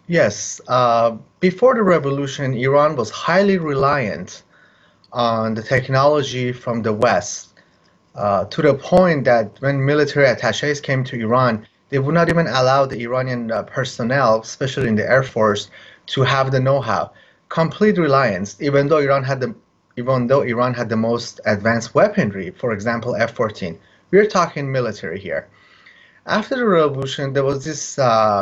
Yes, before the revolution, Iran was highly reliant on the technology from the West, to the point that when military attaches came to Iran, they would not even allow the Iranian personnel, especially in the Air Force, to have the know-how. Complete reliance, even though Iran had the most advanced weaponry, for example, F-14. We're talking military here. After the revolution, there was this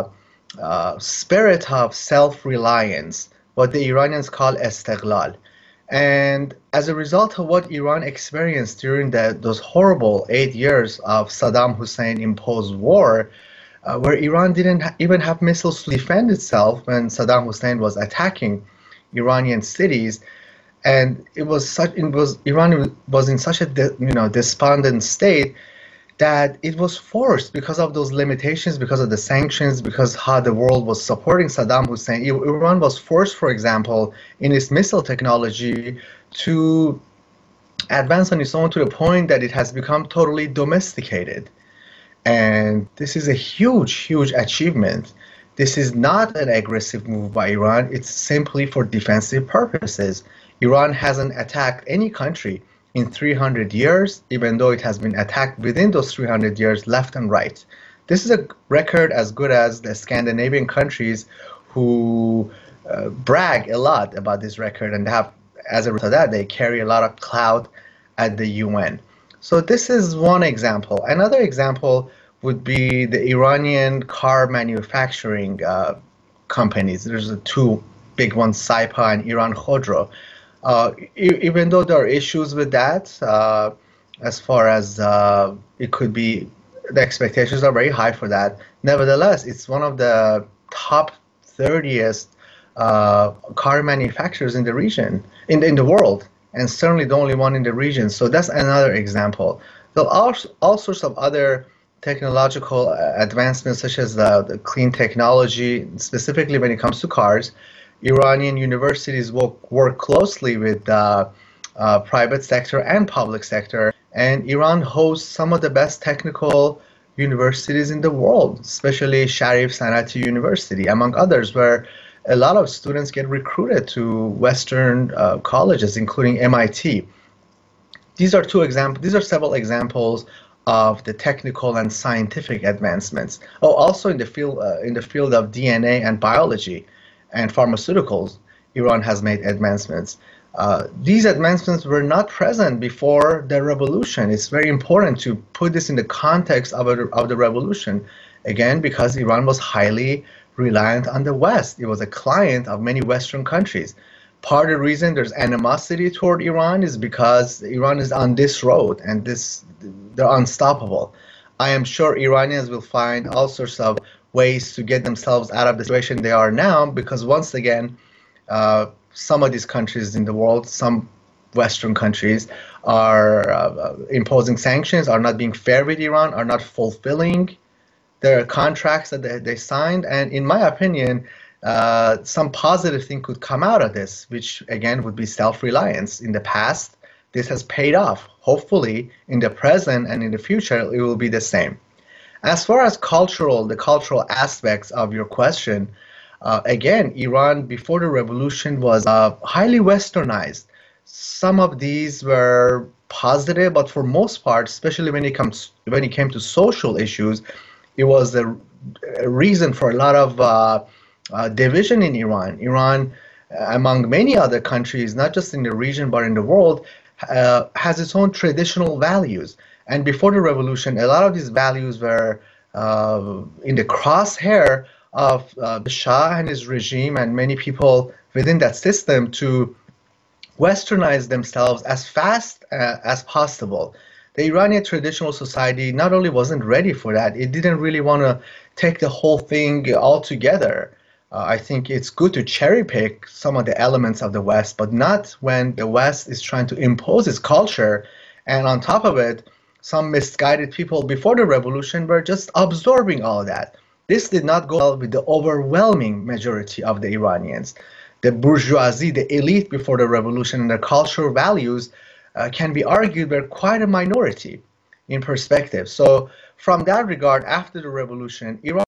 spirit of self-reliance, what the Iranians call istiqlal. And as a result of what Iran experienced during those horrible 8 years of Saddam Hussein imposed war, where Iran didn't even have missiles to defend itself when Saddam Hussein was attacking Iranian cities, and Iran was in such a despondent state that it was forced because of those limitations, because of the sanctions, because how the world was supporting Saddam Hussein. Iran was forced, for example, in its missile technology to advance on its own to the point that it has become totally domesticated. And this is a huge, huge achievement. This is not an aggressive move by Iran. It's simply for defensive purposes. Iran hasn't attacked any country in 300 years, even though it has been attacked within those 300 years left and right. This is a record as good as the Scandinavian countries who brag a lot about this record and have, as a result of that, they carry a lot of clout at the UN. So this is one example. Another example would be the Iranian car manufacturing companies. There's two big ones, Saipa and Iran Khodro. Even though there are issues with that, as far as it could be, the expectations are very high for that. Nevertheless, it's one of the top 30th car manufacturers in the region, in the world, and certainly the only one in the region. So that's another example. There are all sorts of other technological advancements, such as the clean technology, specifically when it comes to cars. Iranian universities work closely with the private sector and public sector, and Iran hosts some of the best technical universities in the world, especially Sharif Sanati University, among others, where a lot of students get recruited to Western colleges, including MIT. These are two examples. These are several examples of the technical and scientific advancements. Oh, also in the field of DNA and biology and pharmaceuticals, Iran has made advancements. These advancements were not present before the revolution. It's very important to put this in the context of the revolution, again, because Iran was highly reliant on the West. It was a client of many Western countries. Part of the reason there's animosity toward Iran is because Iran is on this road and they're unstoppable. I am sure Iranians will find all sorts of ways to get themselves out of the situation they are now, because once again, some of these countries in the world, some Western countries, are imposing sanctions, are not being fair with Iran, are not fulfilling their contracts that they signed. And in my opinion, some positive thing could come out of this, which again would be self-reliance. In the past, this has paid off. Hopefully, in the present and in the future, it will be the same. As far as the cultural aspects of your question, again, Iran before the revolution was highly westernized. Some of these were positive, but for most part, especially when it came to social issues, it was a reason for a lot of division in Iran. Iran, among many other countries, not just in the region but in the world, has its own traditional values. And before the revolution, a lot of these values were in the crosshair of the Shah and his regime and many people within that system to westernize themselves as fast as possible. The Iranian traditional society not only wasn't ready for that, it didn't really want to take the whole thing all together. I think it's good to cherry pick some of the elements of the West, but not when the West is trying to impose its culture. And on top of it, some misguided people before the revolution were just absorbing all of that. This did not go well with the overwhelming majority of the Iranians. The bourgeoisie, the elite before the revolution, and their cultural values can be argued were quite a minority in perspective. So from that regard, after the revolution, Iran